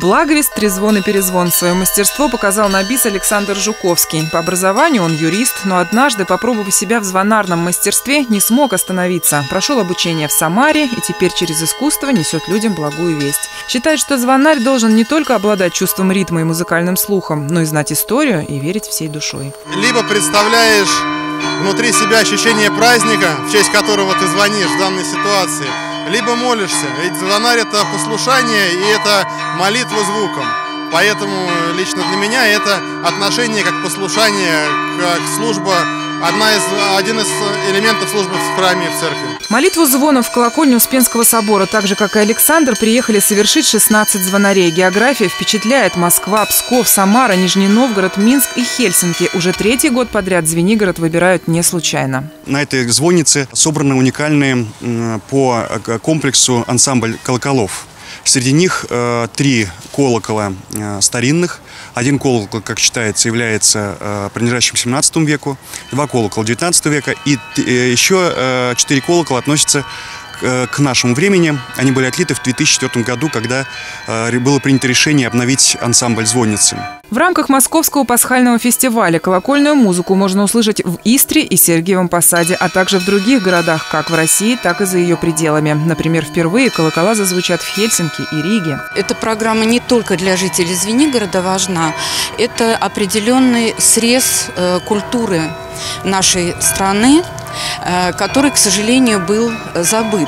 Благовест, трезвон и перезвон. Свое мастерство показал на бис Александр Жуковский. По образованию он юрист, но однажды, попробовав себя в звонарном мастерстве, не смог остановиться. Прошел обучение в Самаре и теперь через искусство несет людям благую весть. Считает, что звонарь должен не только обладать чувством ритма и музыкальным слухом, но и знать историю и верить всей душой. Либо представляешь внутри себя ощущение праздника, в честь которого ты звонишь в данной ситуации, либо молишься. Ведь звонарь – это послушание и это молитва звуком. Поэтому лично для меня это отношение как послушание, как служба, один из элементов службы в храме и в церкви. Молитву звонов в колокольню Успенского собора, так же как и Александр, приехали совершить 16 звонарей. География впечатляет. Москва, Псков, Самара, Нижний Новгород, Минск и Хельсинки. Уже третий год подряд Звенигород выбирают не случайно. На этой звоннице собраны уникальные по комплексу ансамбль колоколов. Среди них 3 колокола старинных. Один колокол, как считается, является принадлежащим к 17 веку, 2 колокола 19 века и еще 4 колокола относятся к нашему времени. Они были отлиты в 2004 году, когда было принято решение обновить ансамбль звонницы. В рамках Московского пасхального фестиваля колокольную музыку можно услышать в Истре и Сергиевом Посаде, а также в других городах, как в России, так и за ее пределами. Например, впервые колокола зазвучат в Хельсинки и Риге. Эта программа не только для жителей Звенигорода важна, это определенный срез культуры нашей страны, который, к сожалению, был забыт.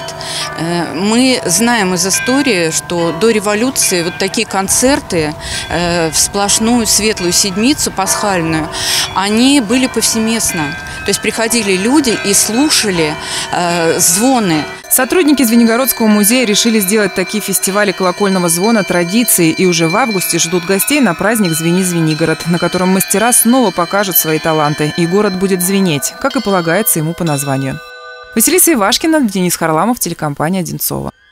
Мы знаем из истории, что до революции вот такие концерты в сплошную светлую седмицу пасхальную, они были повсеместно. То есть приходили люди и слушали звоны. Сотрудники Звенигородского музея решили сделать такие фестивали колокольного звона традицией и уже в августе ждут гостей на праздник «Звени, Звенигород», на котором мастера снова покажут свои таланты, и город будет звенеть, как и полагается ему по названию. Василиса Ивашкина, Денис Харламов, телекомпания «Одинцово».